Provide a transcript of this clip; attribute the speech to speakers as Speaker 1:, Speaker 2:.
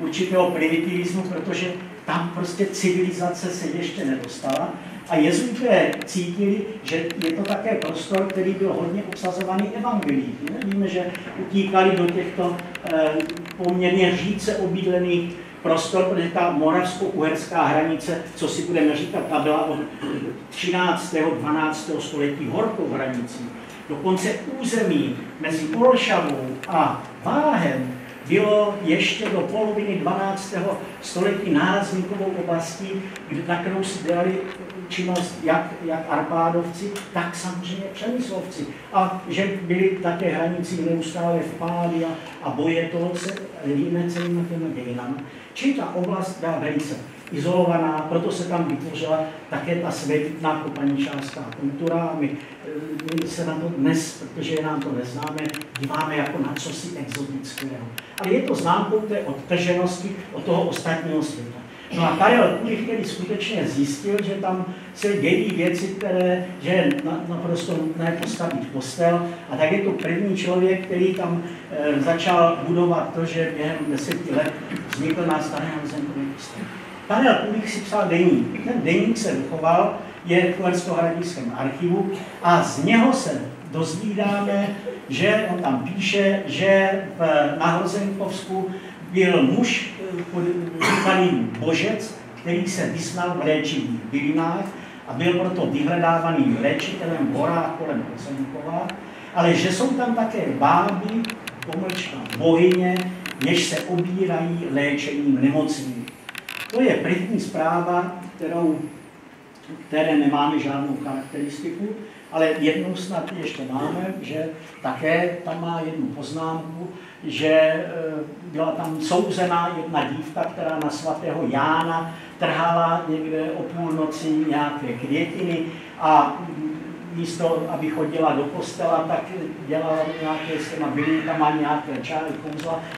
Speaker 1: určitého primitivismu, protože tam prostě civilizace se ještě nedostala. A jezuité cítili, že je to také prostor, který byl hodně obsazovaný evangelíky. Víme, že utíkali do těchto poměrně řídce obydlených prostor, protože ta moravsko-uherská hranice, co si budeme říkat, ta byla od 13. 12. století horkou hranicí. Dokonce území mezi Olšavou a Váhem bylo ještě do poloviny 12. století nárazníkovou oblastí, na kterou si dělali činnost jak Arpádovci, tak samozřejmě Přemyslovci. A že byly také hranicí neustále vpády a boje toho se líne celými těmi dějinami. Čili ta oblast byla velice izolovaná, proto se tam vytvořila také ta svébytná kopaničářská kultura. A my se na to dnes, protože nám to neznáme, díváme jako na cosi exotického. Ale je to známkou té odtrženosti od toho ostatního světa. No a Karel Kulich tedy skutečně zjistil, že tam se dějí věci, které je naprosto nutné postavit kostel. A tak je to první člověk, který tam začal budovat to, že během 10 let vznikl na Starém Rozenkově kostel. Karel Kulich si psal deník. Ten deník se dochoval, je v Uhersko-Hradišťském archivu a z něho se dozvídáme, že on tam píše, že na Hrozenkovsku byl muž, říkaný Božec, který se vyznal v léčivých bylinách a byl proto vyhledávaným léčitelem v horách kolem Hrozenkova, ale že jsou tam také báby, pomlčka bohyně, jež se obírají léčením nemocí. To je první zpráva, které nemáme žádnou charakteristiku, ale jednou snad ještě máme, že také tam má jednu poznámku, že byla tam souzená jedna dívka, která na svatého Jána trhala někde o půlnoci nějaké květiny a místo, aby chodila do kostela, tak dělala nějaké s těma bylinkama nějaké čáry kouzla